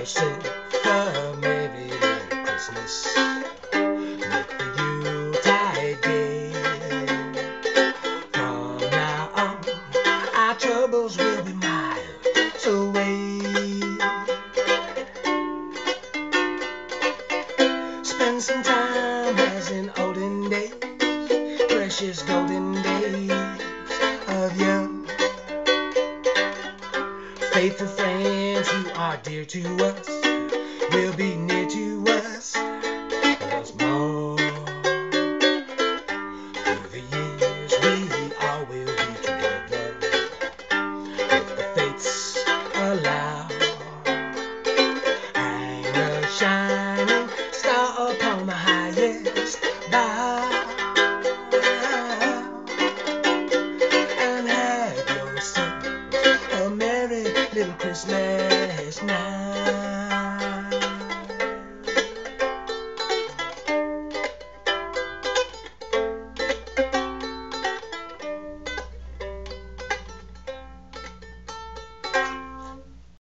yourself a Merry Little Christmas. Make the Yuletide gay. From now on, our troubles will be miles away. Spend some time as in olden days, precious golden days of young. Faithful friends who are dear to us will be near to us